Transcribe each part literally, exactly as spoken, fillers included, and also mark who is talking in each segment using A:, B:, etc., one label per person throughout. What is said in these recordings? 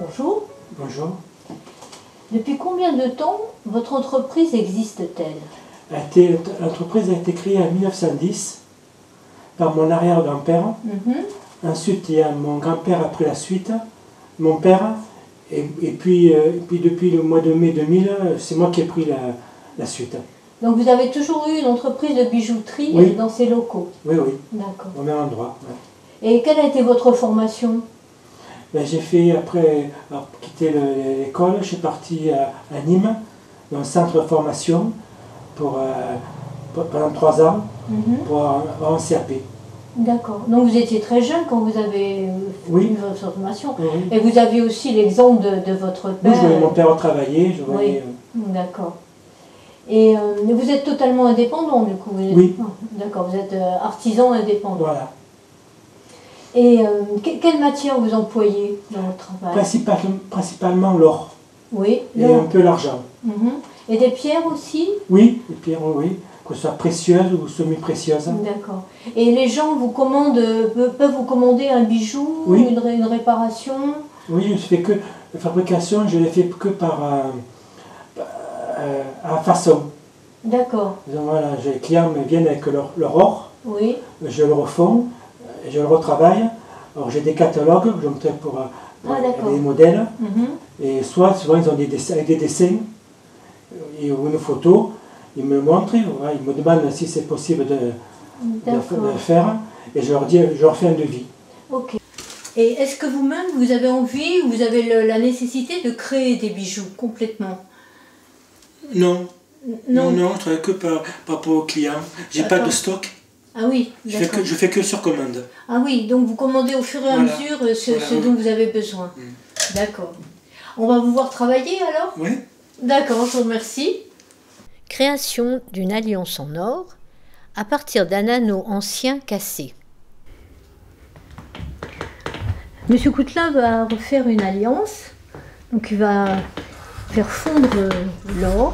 A: Bonjour.
B: Bonjour.
A: Depuis combien de temps votre entreprise existe-t-elle?
B: L'entreprise a été créée en mille neuf cent dix par mon arrière-grand-père.
A: Mm-hmm.
B: Ensuite, il y a mon grand-père a pris la suite, mon père, et, et, puis, euh, et puis depuis le mois de mai deux mille, c'est moi qui ai pris la, la suite.
A: Donc vous avez toujours eu une entreprise de bijouterie
B: oui.
A: dans ces locaux?
B: Oui, oui.
A: D'accord.
B: Au même endroit. Ouais.
A: Et quelle a été votre formation?
B: Ben, j'ai fait, après avoir quitté l'école, je suis parti à, à Nîmes, dans un centre de formation, pour, euh, pour, pendant trois ans, mm-hmm. pour avoir un C A P.
A: D'accord. Donc vous étiez très jeune quand vous avez
B: oui.
A: eu votre formation.
B: Oui.
A: Et vous aviez aussi l'exemple de, de votre père.
B: Oui, je voyais mon père travailler. Je voyais,
A: oui. D'accord. Et euh, vous êtes totalement indépendant du coup? Vous êtes...
B: Oui.
A: D'accord, vous êtes euh, artisan indépendant.
B: Voilà.
A: Et euh, que, quelle matière vous employez dans votre travail?
B: Principal, Principalement l'or.
A: Oui.
B: Et un peu l'argent.
A: Mm-hmm. Et des pierres aussi?
B: Oui, des pierres, oui. Que ce soit précieuses ou semi-précieuses.
A: D'accord. Et les gens vous commandent, peuvent vous commander un bijou,
B: oui.
A: une, une réparation?
B: Oui, je fais que la fabrication, je l'ai fait que par euh, euh, à façon.
A: D'accord.
B: Voilà, les clients me viennent avec leur, leur or.
A: Oui.
B: Je le refonds, je le retravaille. Alors j'ai des catalogues, je me traite pour, pour
A: ah,
B: des modèles.
A: Mm-hmm.
B: Et soit souvent ils ont des dessins, des dessins et, ou une photo. Ils me montrent, ils me demandent si c'est possible de, de, de faire, et je leur dis, je leur fais un devis.
A: Ok. Et est-ce que vous-même, vous avez envie, vous avez le, la nécessité de créer des bijoux complètement?
B: Non.
A: Non,
B: non, non, je travaille que par, par rapport aux clients. J'ai pas de stock.
A: Ah oui,
B: je fais, que, je fais que sur commande.
A: Ah oui, donc vous commandez au fur et à
B: voilà.
A: mesure ce,
B: voilà,
A: ce
B: oui.
A: dont vous avez besoin. Mm. D'accord. On va vous voir travailler alors?
B: Oui.
A: D'accord, je vous remercie.
C: Création d'une alliance en or à partir d'un anneau ancien cassé.
A: Monsieur Coutelin va refaire une alliance, donc il va faire fondre l'or.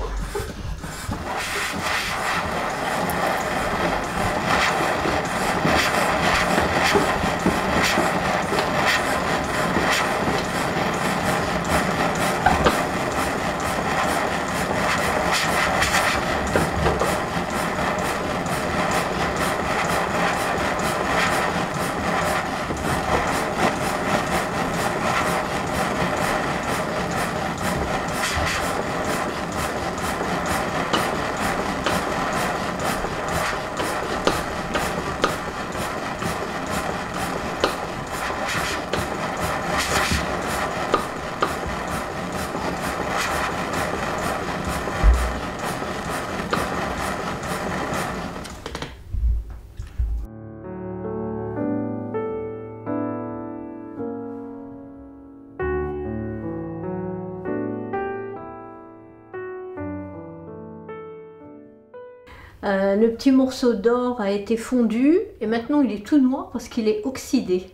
A: Euh, le petit morceau d'or a été fondu et maintenant il est tout noir parce qu'il est oxydé.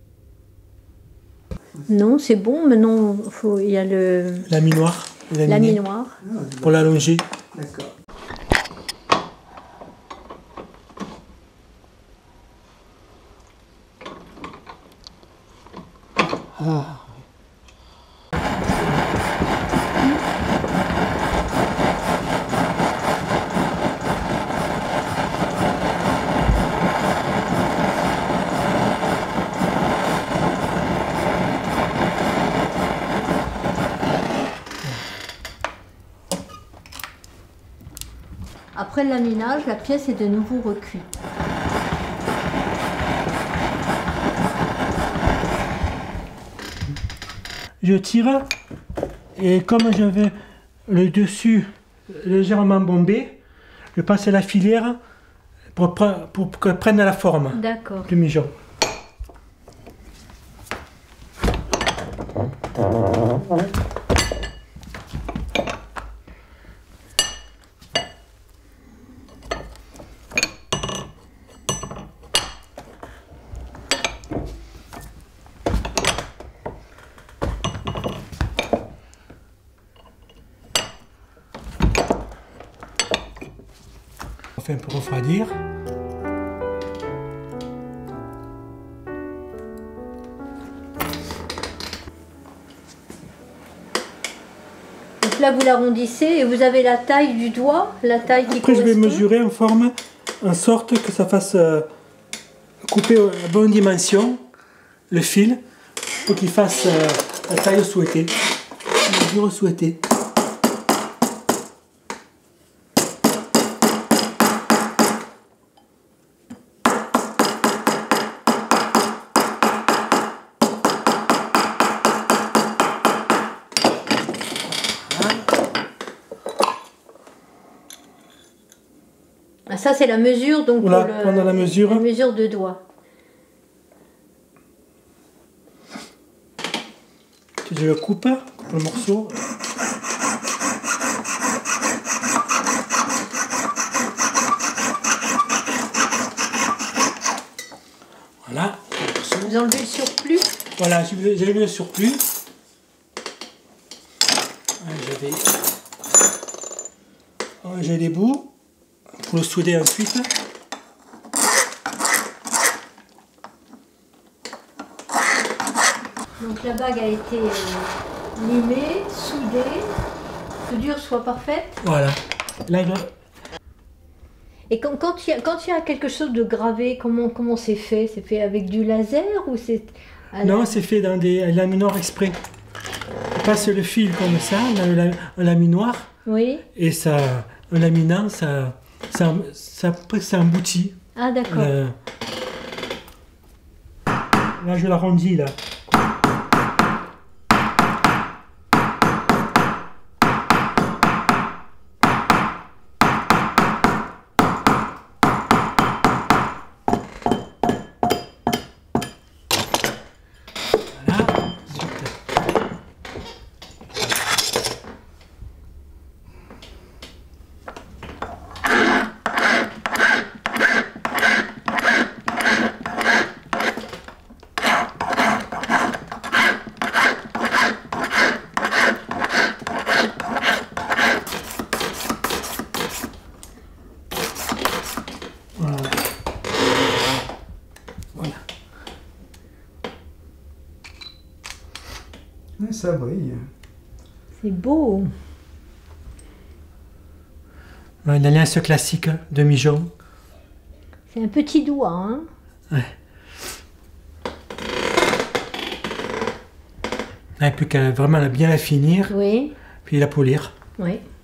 A: Non, c'est bon, maintenant faut, il y a le...
B: La minoire.
A: La minoire.
B: Pour l'allonger.
D: D'accord.
B: Ah.
A: Après le laminage, la pièce est de nouveau recuite.
B: Je tire et comme je veux le dessus légèrement bombé, je passe la filière pour, pour, pour qu'elle prenne la forme du migeon. On fait un peu refroidir.
A: là, vous l'arrondissez et vous avez la taille du doigt, la taille qui
B: Après, je vais
A: correspond.
B: mesurer en forme, en sorte que ça fasse euh, couper à bonne dimension le fil pour qu'il fasse euh, la taille souhaitée, la mesure souhaitée.
A: Ah, ça, c'est la mesure, donc
B: Voilà,
A: pour le-
B: pendant la mesure.
A: la mesure de doigt.
B: Je le coupe, coupe le morceau. Voilà.
A: Vous enlevez le surplus.
B: Voilà, j'ai j'ai mis le surplus. Je vais ranger les bouts pour le souder ensuite.
A: Donc la bague a été euh, limée, soudée, la soudure soit parfaite.
B: Voilà. Là, je...
A: Et quand, quand, il y a, quand il y a quelque chose de gravé, comment comment c'est fait? C'est fait avec du laser ou c'est... à la-
B: Non, c'est fait dans des laminoirs exprès. On passe le fil comme ça, dans le la- un laminoir,
A: Oui.
B: et ça, un laminant, ça, ça, ça, ça emboutit.
A: Ah d'accord.
B: Euh, Là, je l'arrondis, là. Voilà. Voilà. Voilà.
D: Ouais, ça brille.
A: C'est beau.
B: Ouais, une alliance classique de Mijon.
A: C'est un petit doigt, hein.
B: Ouais. Il n'y a plus qu'à vraiment la bien la finir,
A: Oui.
B: puis la polir.
A: Oui.